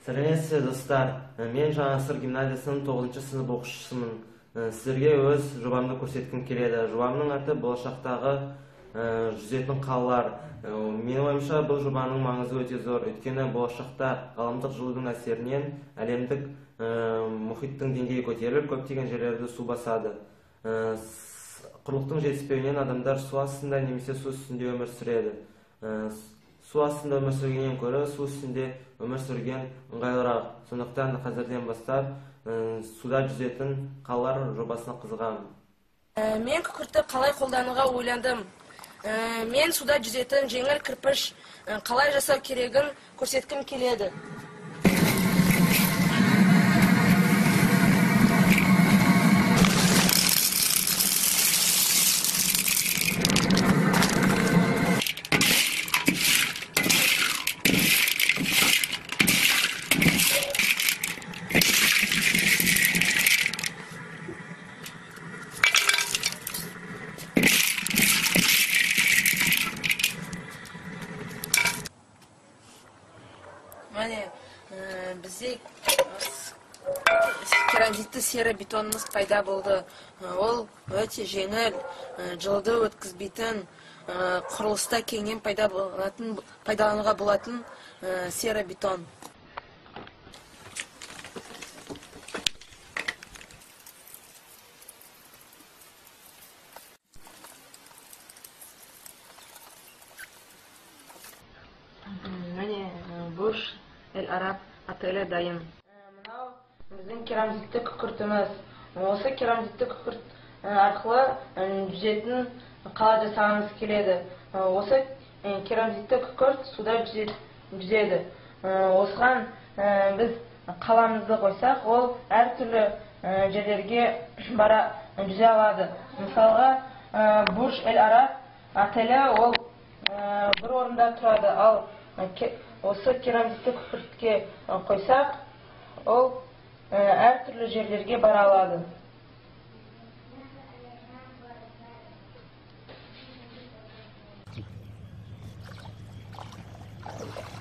Сәлеметсіздер достар, мен жаңа сыр гимназиясының 9 сынып оқушысымын. Сіздерге өз жобамды көрсеткім келеді. Жобамның аты болашақтағы жүзетін қалалар. Менің ойымша бұл жобаның маңызы өте зор. Өйткені болашақта ғаламдық жылудың әсерінен әлемдік мұхиттың деңгейі көтеріліп, көптеген жерлерді су басады. Құрлықтың жетіспеуінен адамдар су астында немесе су үстінде өмір сүреді. Су астында өмір сүргеннен көрі су үстінде өмір сүрген ыңғайлырақ. Сондықтан қазірден бастап суда жүзетін қалалар жобасына қызығамын. Мен күкіртті қалай қолдануға ойландым. Мен суда жүзетін жеңіл кірпіш қалай жасау керегін көрсеткім келеді. Бізде керамзитті сері бетонымыз пайда болды. Ол өте жеңіл, жылуды өткізбейтін, құрылыста кеңінен пайдалануға болатын сері бетон. Буш Эль-Араб отелі дайын. Мынау біздің керамзитті күкіртіміз. Осы керамзитті күкірт арқылы жүзетін қала жасағымыз келеді. Осы керамзитті күкірт суда жүзеді. Осыған біз қаламызды қойсақ, ол әртүрлі жерлерге бара жүзе алады. Мысалға, Буш Эль-Араб отелі ол бір орында тұрады, ал осы керамзитті күкіртке қойсақ, ол әртүрлі жерлерге бара алады.